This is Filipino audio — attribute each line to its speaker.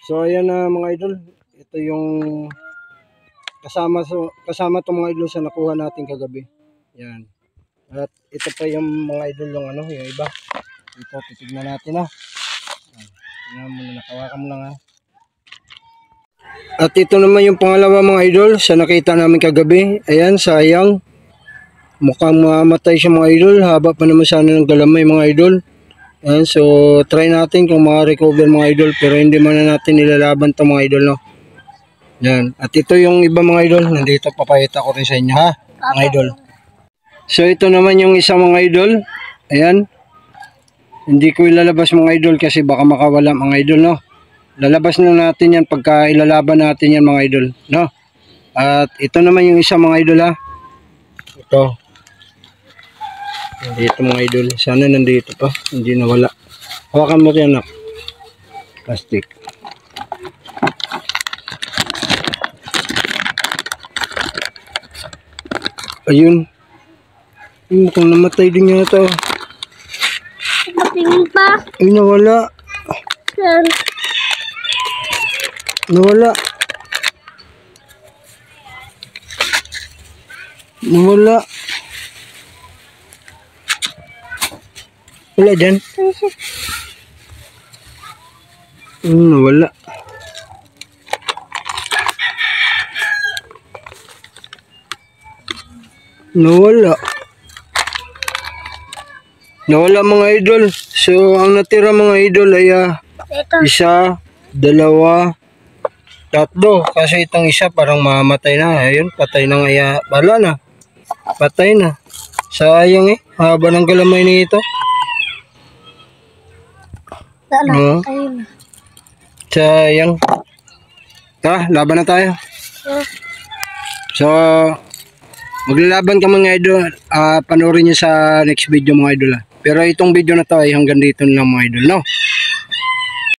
Speaker 1: So ayan na mga idol, ito yung kasama itong mga idol sa nakuha natin kagabi. Yan. At ito pa yung mga idol yung yung iba. Ito titignan natin tingnan mo na, nakawakan mo lang At ito naman yung pangalawa mga idol sa nakita namin kagabi. Ayan, sayang. Mukhang mamatay siya mga idol. Haba pa naman sana ng galamay mga idol. Ayan, so try natin kung maka-recover mga idol, pero hindi man na natin nilalaban to mga idol, no. Yan. At ito yung iba mga idol, nandito papakita ko rin sa inyo mga idol. So ito naman yung isang mga idol. Ayan. Hindi ko ilalabas mga idol kasi baka makawala mga idol, no. Lalabas na natin yan pagka ilalaban natin yan mga idol, no. At ito naman yung isang mga idol Ito. Nandito mga idol. Sana nandito pa. Hindi nawala. Hawakan mo rin plastic. Ayun. Mukhang namatay din yata.
Speaker 2: Tingin pa.
Speaker 1: Ay, nawala.
Speaker 2: Saan?
Speaker 1: Nawala. Nawala. Wala dyan. Nawala. Nawala. Nawala mga idol. So ang natira mga idol ay isa, dalawa, tatlo. Kasi itong isa parang mamatay na. Ayun, patay na nga. Wala na. Patay na. Sayang haba ng galamay nito. Sayang. Laban na tayo. So maglalaban ka mga idol. Panoorin nyo sa next video mga idol Pero itong video na to ay hanggang dito lang mga idol, no?